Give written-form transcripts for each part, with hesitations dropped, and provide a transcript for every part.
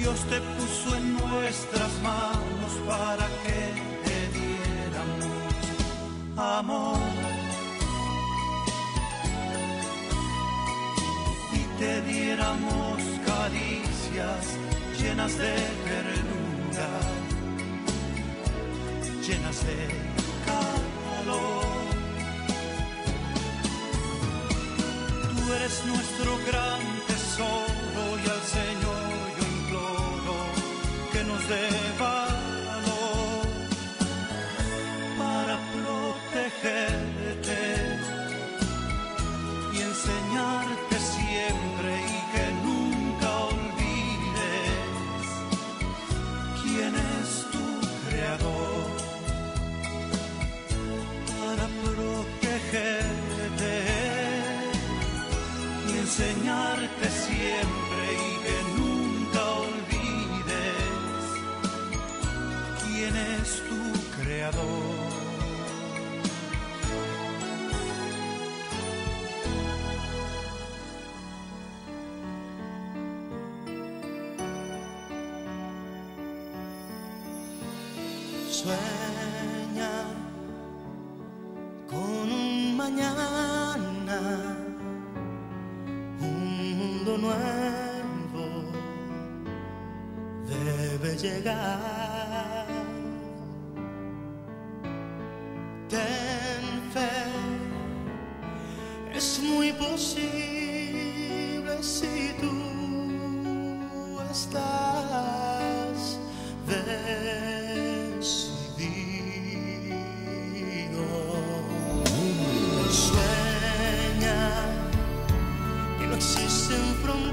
Dios te puso en nuestras manos para que te diéramos amor y te diéramos caricias llenas de ternura, llenas de calor. Tú eres nuestro gran tesoro y al Señor yo imploro que nos dé valor para protegerte y enseñarte siempre y que nunca olvides quién es tu Creador. Para protegerte y enseñarte siempre y que nunca olvides quién es tu Creador. Sueña con un mañana, un mundo nuevo debe llegar. Ten fe, es muy posible si tú estás decidido. Sueña que no existen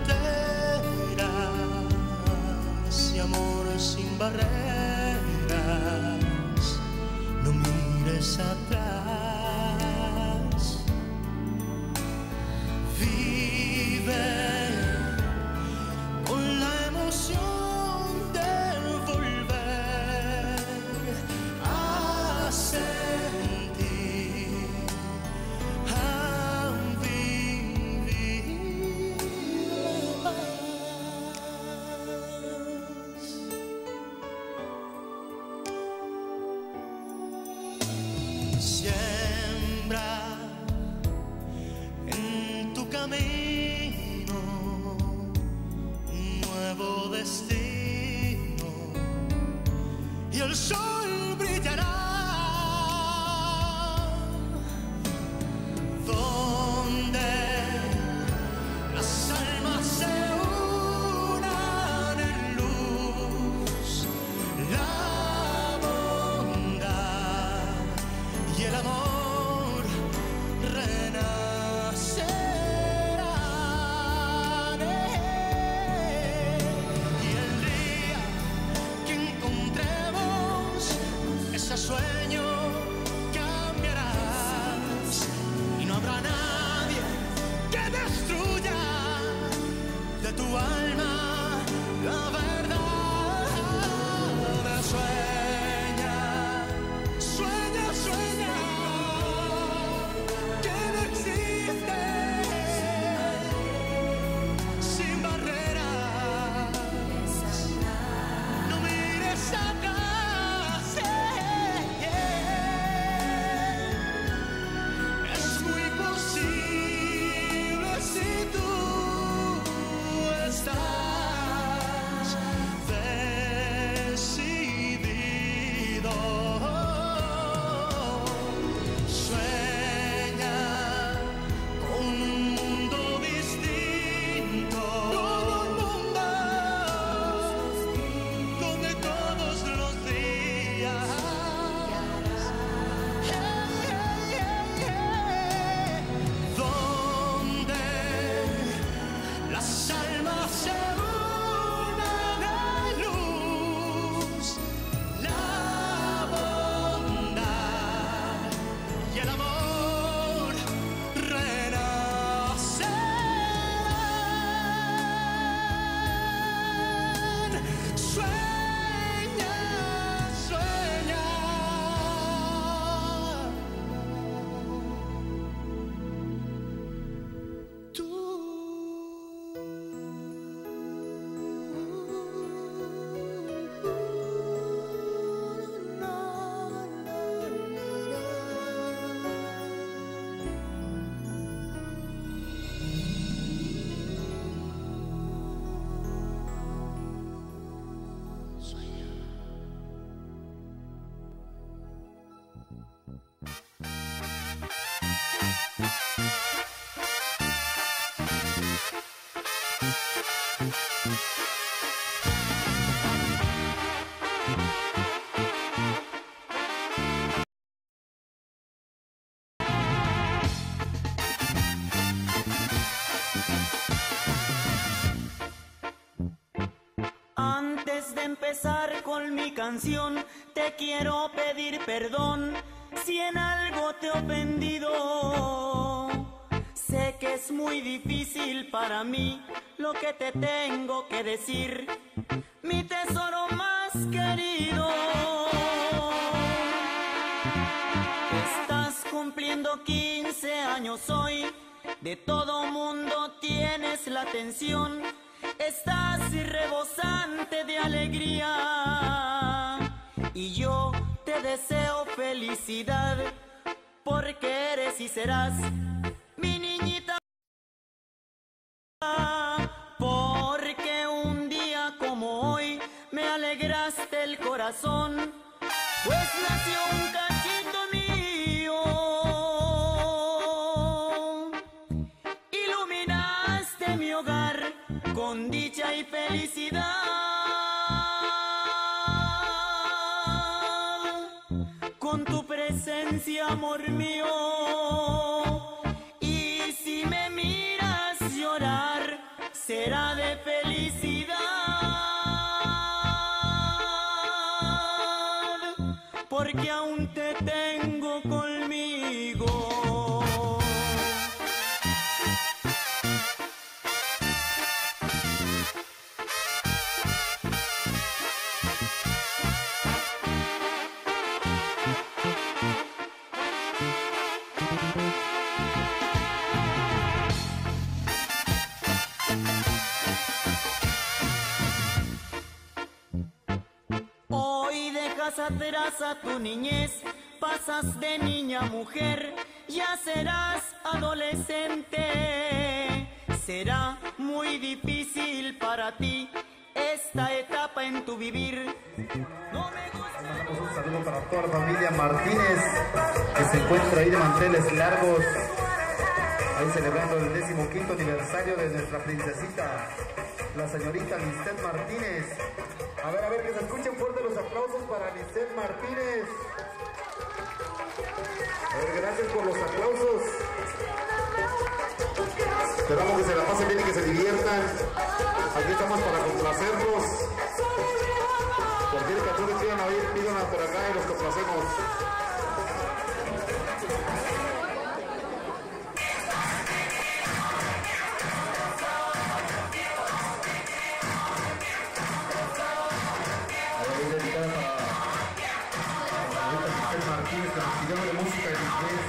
fronteras y amor sin barreras. No mires atrás, vive con la emoción de volver a sentir, a vivir más. Siembra en tu camino un nuevo destino y el sol brillará donde las almas se unan en luz, la bondad y el amor renacerán. Y el día que encontremos ese sueño cambiarás y no habrá nadie que destruya de tu alma la verdad. Sueña, sueña, sueña que no existe sin barreras. No mires atrás, es muy posible si tú estás decidido. Sueña con un mundo distinto, con un mundo donde todos los días donde las almas se unan en luz, la bondad y el amor renacerán. Sueña, sueña. Tú Antes de empezar con mi canción, te quiero pedir perdón si en algo te he ofendido. Sé que es muy difícil para mí lo que te tengo que decir, mi tesoro más querido. Estás cumpliendo 15 años hoy, de todo mundo tienes la atención. Estás rebosante de alegría y yo te deseo felicidad, porque eres y serás mi niñita. Porque un día como hoy me alegraste el corazón, pues nació un cachito mío. Iluminaste mi hogar con dicha y felicidad. Con tu presencia, amor mío. Y si me miras llorar, será de felicidad. Porque aún te tengo conmigo. Hoy dejas atrás a tu niñez, pasas de niña a mujer, ya serás adolescente. Será muy difícil para ti esta etapa en tu vivir. No me gusta. Un saludo para toda la familia Martínez, que se encuentra ahí de manteles largos, ahí celebrando el 15º aniversario de nuestra princesita, la señorita Lisette Martínez. A ver, que se escuchen fuerte los aplausos para Lisette Martínez. A ver, gracias por los aplausos. Esperamos que se la pasen bien y que se diviertan. Aquí estamos para complacerlos. Cualquier canción que quieran oír, pídanla por acá y los complacemos. Martínez, que nos pidió de música en inglés.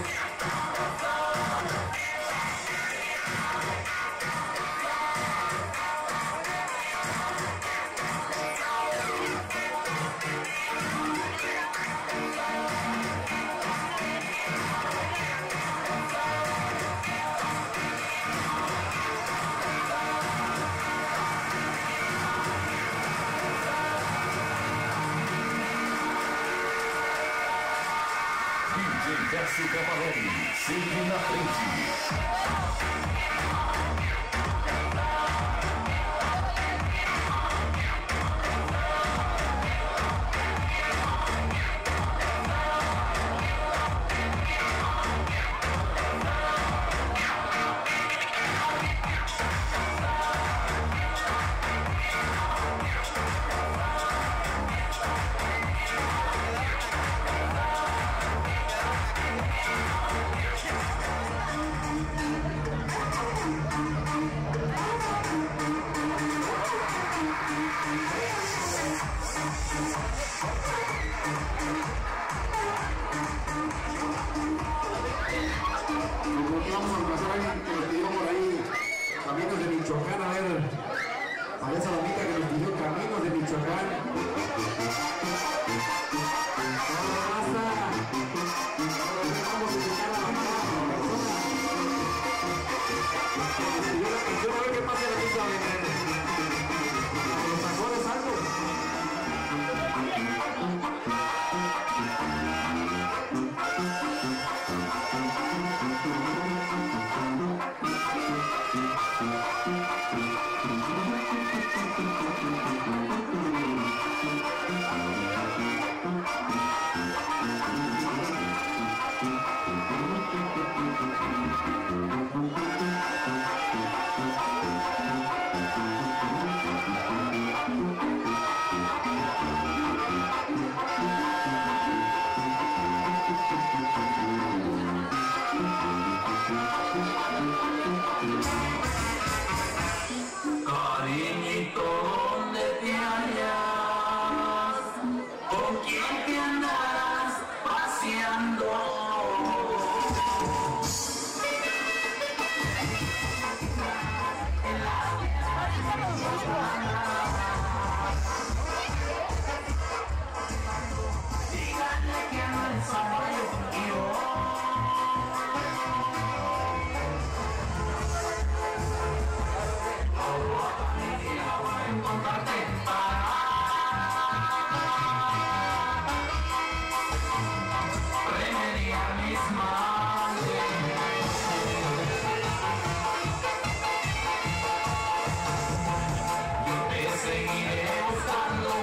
Décio Cavalari, sempre na frente.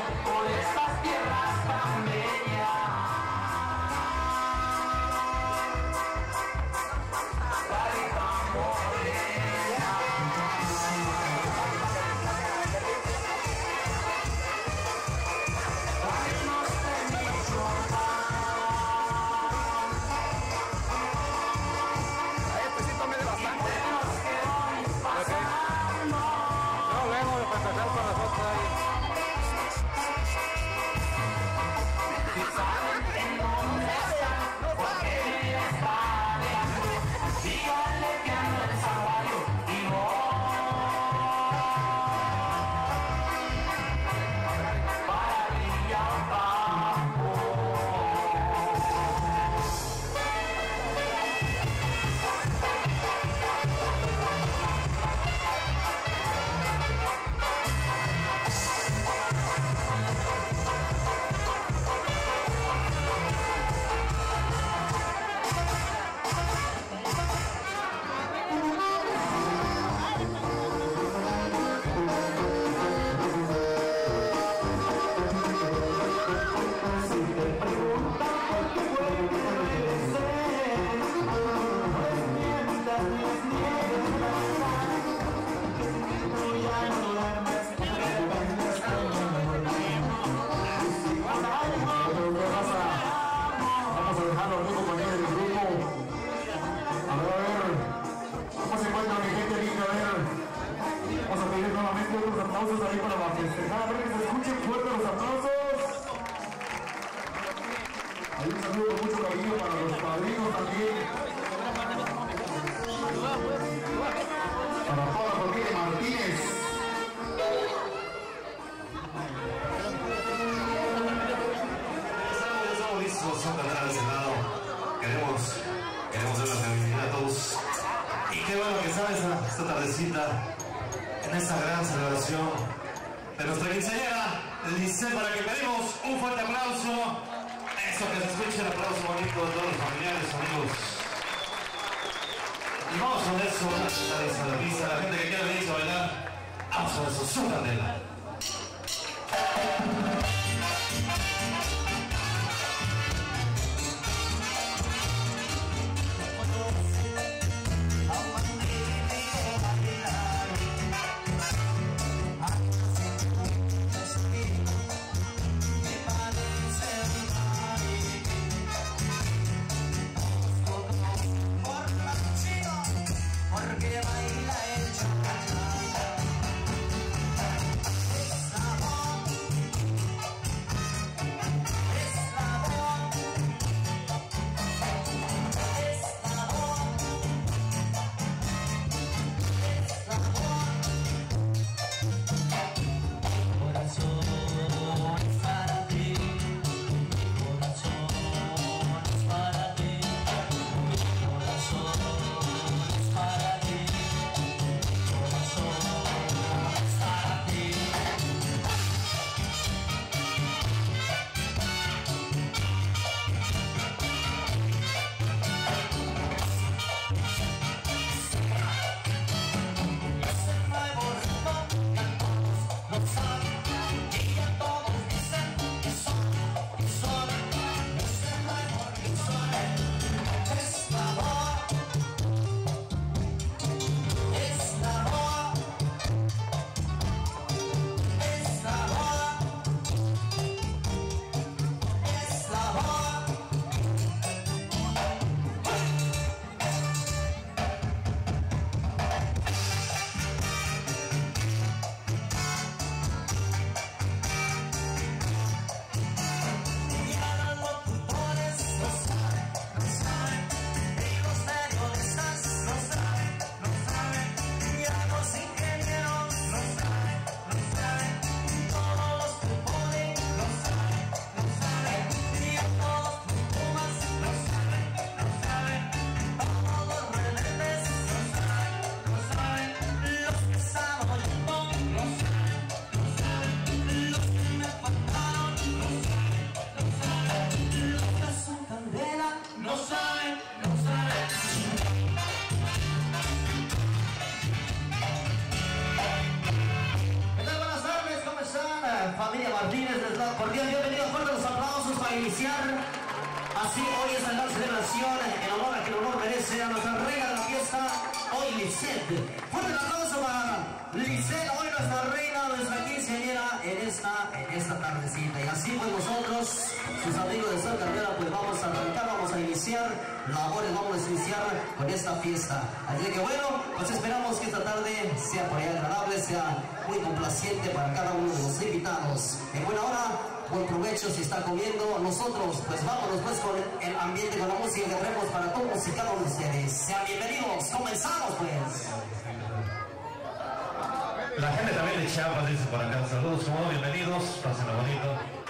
por estas tierras tan bellas. Aplausos ahí para festejar, a ver que se escuchen fuerte los aplausos. Hay un saludo con mucho cariño para los padrinos también. Para toda la familia Martínez. Estamos listos a cantar al Senado. Queremos ver los candidatos. Y qué bueno que sabes esta tardecita, en esta gran celebración de nuestra quinceañera, el 16, para que pedimos un fuerte aplauso. Eso, que se escuche el aplauso bonito de todos los familiares, amigos. Y vamos con eso, a la pista, la gente que quiera venir a bailar, vamos con eso, su candela. Porque baila el cha-cha-cha. familia Martínez, les da cordial bienvenido, fuerte los aplausos para iniciar. Así hoy esta gran celebración en honor a que el honor merece a nuestra reina de la fiesta, hoy Lisette. Fuerte el aplauso para Lisette, hoy nuestra reina, nuestra quinceañera en esta tardecita. Y así pues nosotros, sus amigos de Santa Carrera, pues vamos a arrancar, vamos a iniciar labores, vamos a iniciar con esta fiesta. Así que bueno, pues esperamos que esta tarde sea por ahí agradable, sea muy complaciente para cada uno de los invitados. En buena hora, buen provecho si está comiendo. Nosotros pues vámonos pues con el ambiente, con la música que traemos para todos y cada uno de ustedes. Sean bienvenidos, comenzamos pues. La gente también de Chiapas dice por acá, saludos, como no, bienvenidos, pásenlo bonito.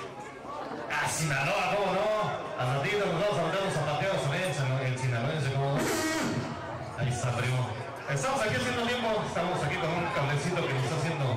Ah, Sinaloa, ¿cómo no? Al ratito nos vamos a meter los zapateos también, el sinaloense, ¿cómo no? Ahí está, primo. Estamos aquí haciendo tiempo, estamos aquí con un cablecito que nos está haciendo...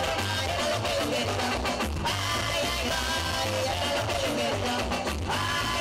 Ay, ay, ay, era lo que yo quería. Ay,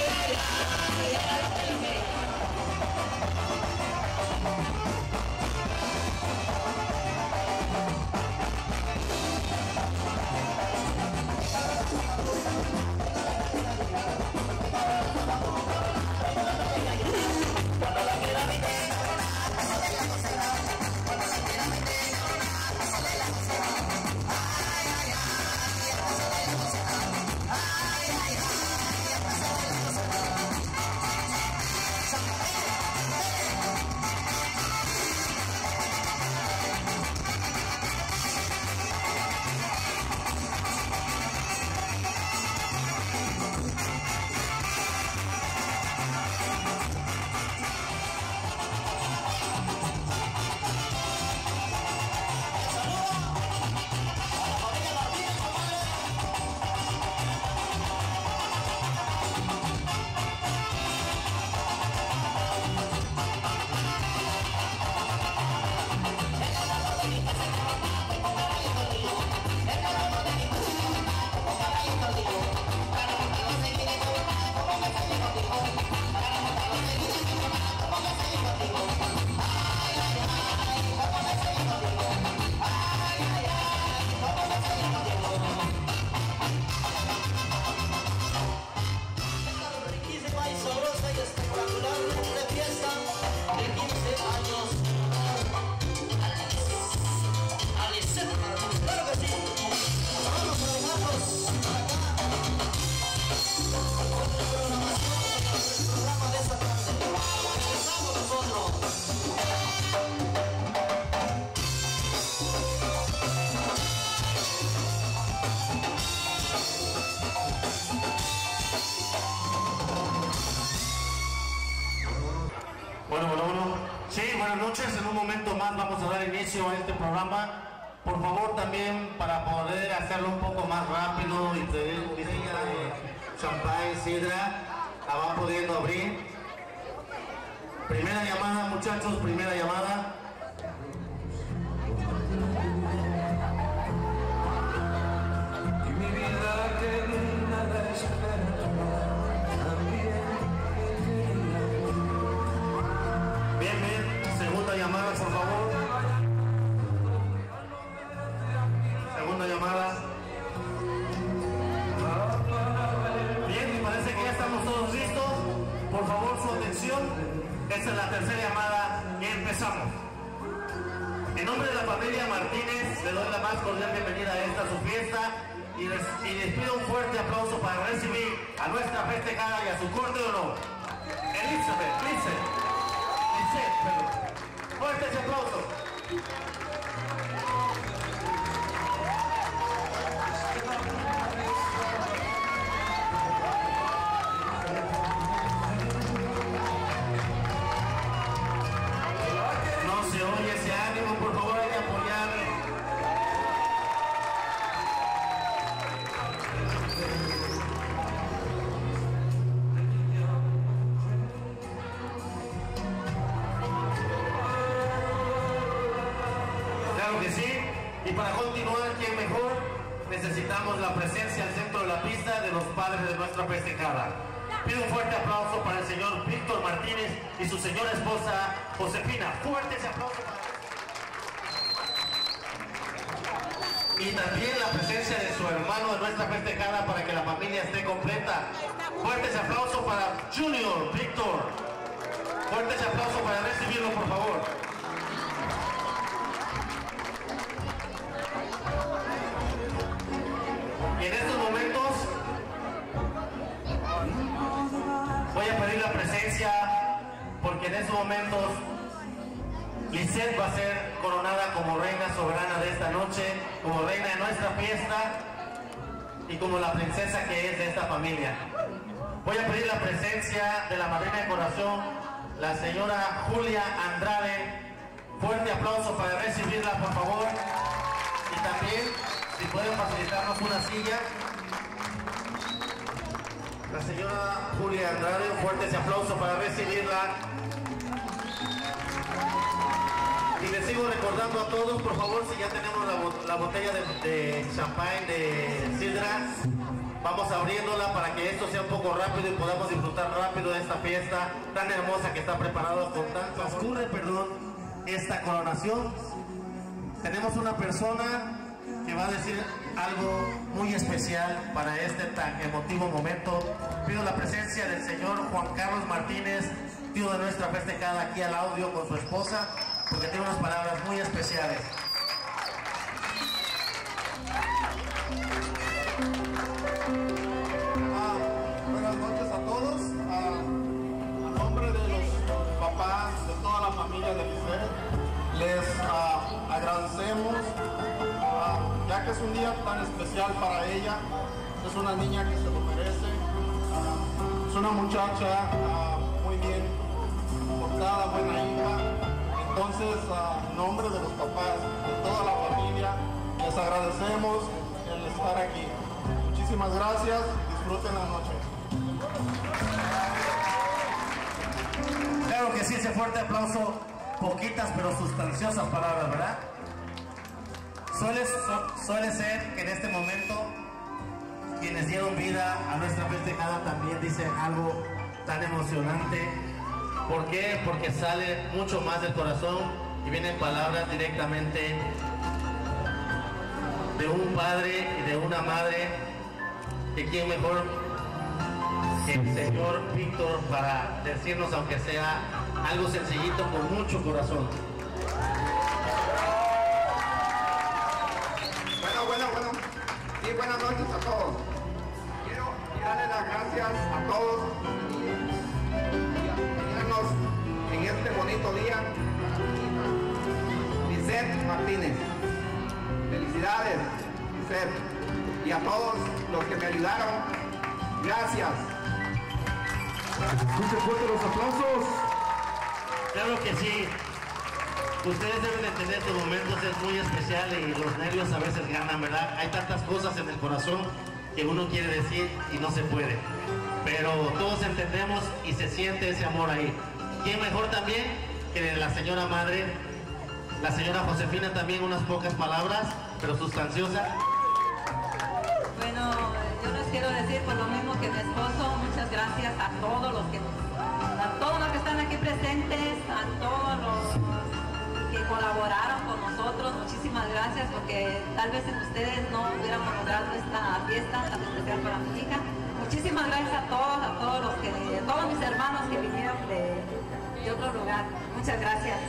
momento más vamos a dar inicio a este programa. Por favor, también para poder hacerlo un poco más rápido y pedir un botella de champán, sidra, la van pudiendo abrir. Primera llamada, muchachos, primera llamada. Bien, bien, segunda llamada, por favor. Segunda llamada. Bien, parece que ya estamos todos listos. Por favor, su atención. Esta es la tercera llamada y empezamos. En nombre de la familia Martínez, le doy la más cordial bienvenida a esta su fiesta y les pido un fuerte aplauso para recibir a nuestra festejada y a su corte de honor, Lisette. Fuerte ese aplauso. No se oye ese ánimo, por favor, hay que apoyar. Claro que sí. Y para continuar, ¿quién mejor? Necesitamos la presencia al centro de la pista de los padres de nuestra festejada. Pido un fuerte aplauso para el señor Víctor Martínez y su señora esposa Josefina. Fuerte ese aplauso para y también la presencia de su hermano de nuestra festejada para que la familia esté completa. Fuerte ese aplauso para Junior Víctor. Fuerte ese aplauso para recibirlo, por favor. Y en estos momentos voy a pedir la presencia porque en estos momentos Lisette va a ser coronada como reina soberana de esta noche, como reina de nuestra fiesta y como la princesa que es de esta familia. Voy a pedir la presencia de la madrina de corazón, la señora Julia Andrade. Fuerte aplauso para recibirla, por favor. Y también, si pueden facilitarnos una silla. La señora Julia Andrade, un fuerte ese aplauso para recibirla. Y les sigo recordando a todos, por favor, si ya tenemos la botella de champán, de sidra, vamos abriéndola para que esto sea un poco rápido y podamos disfrutar rápido de esta fiesta tan hermosa que está preparada con tanto. Transcurre, esta coronación. Tenemos una persona que va a decir algo muy especial para este tan emotivo momento. Pido la presencia del señor Juan Carlos Martínez, tío de nuestra festejada, aquí al audio con su esposa, porque tiene unas palabras muy especiales. Buenas noches a todos. A nombre de los papás, de toda la familia de Lisette, les agradecemos, ya que es un día tan especial para ella. Es una niña que se lo merece. Es una muchacha muy bien portada, buena hija. Entonces, en nombre de los papás, de toda la familia, les agradecemos el estar aquí. Muchísimas gracias, disfruten la noche. Claro que sí, ese fuerte aplauso, poquitas pero sustanciosas palabras, ¿verdad? Suele ser que en este momento quienes dieron vida a nuestra festejada también dicen algo tan emocionante. ¿Por qué? Porque sale mucho más del corazón y vienen palabras directamente de un padre y de una madre. ¿Y quién mejor que el señor Víctor para decirnos, aunque sea algo sencillito, con mucho corazón? Bueno. Sí, buenas noches a todos. Quiero darle las gracias a todos en este bonito día. Lisette Martínez, felicidades, Lisette, y a todos los que me ayudaron, gracias. Escuchen fuerte los aplausos. Claro que sí. Ustedes deben de entender que momentos es muy especial y los nervios a veces ganan, ¿verdad? Hay tantas cosas en el corazón que uno quiere decir y no se puede. Pero todos entendemos y se siente ese amor ahí. ¿Quién mejor también que la señora madre, la señora Josefina, también unas pocas palabras, pero sustanciosas? Bueno, yo les quiero decir por lo mismo que mi esposo, muchas gracias a todos los que están aquí presentes, a todos los que colaboraron con nosotros, muchísimas gracias, porque tal vez sin ustedes no hubiéramos logrado esta fiesta tan especial para mi hija. Muchísimas gracias a todos mis hermanos que vinieron de otro lugar. Muchas gracias.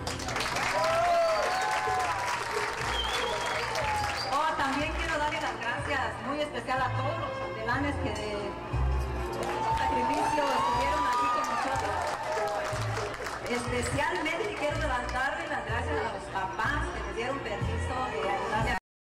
También quiero darle las gracias muy especial a todos los chambelanes que de sacrificio estuvieron aquí con nosotros. Especialmente quiero darle las gracias a los